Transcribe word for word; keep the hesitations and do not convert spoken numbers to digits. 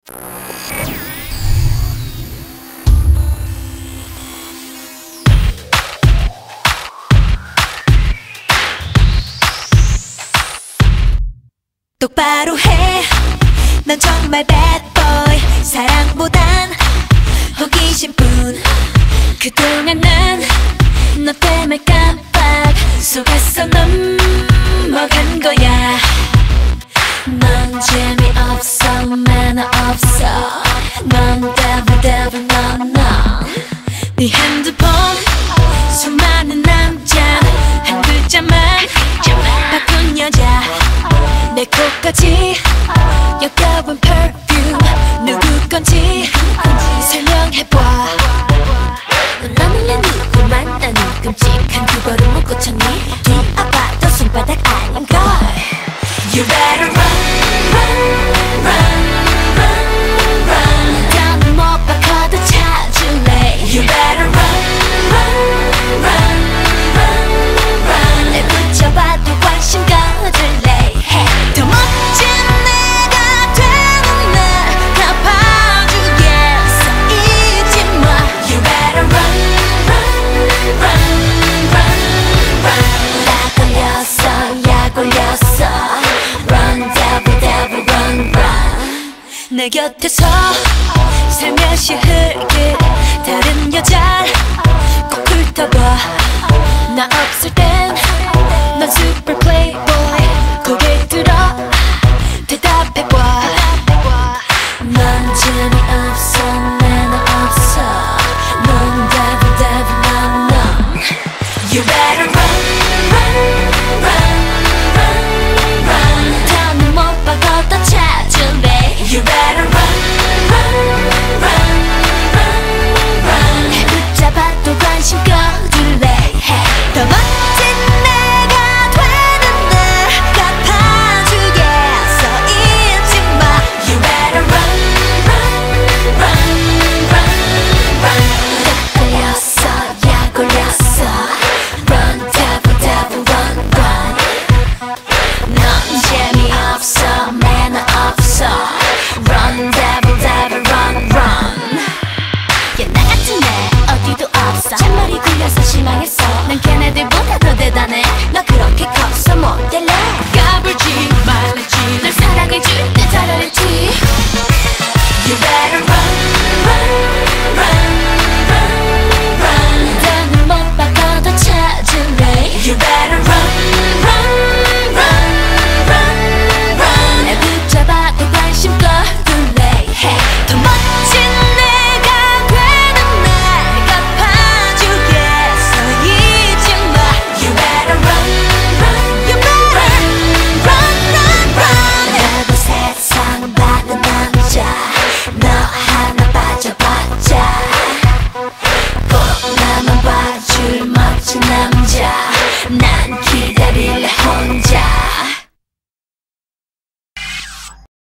똑바로 해, 넌 정말 bad boy. 사랑보단 호기심뿐. 그동안 난 너 때문에 깜빡 속았어. 넘어간 거야. 넌 재미없어, 매너 없어. 넌 devil devil no no. 네 핸드폰 수많은 남자 한 글자만 바꾼 여자. 내 코까지 역겨운 perfume 누구 건지 설명해봐. 넌 나는 누구 만나는 끔찍한 그거를 못 고쳤니? 뒤아봐도 손바닥 아닌걸. You better run, run, run, run, run. 더는 못 바꿔도 찾을래. You better run, run, run, run, run. 날 붙잡아도 관심 가질래. 더 멋진 내가 되는 날 갚아주겠어. 잊지 마. You better run, run, run, run, run. 나 걸렸어, 약 걸렸어. Run, devil, devil, run, run. 내 곁에서 살며시 흘길 다른 여자를 꼭 훑어봐. 나 없을 땐 넌 super playboy.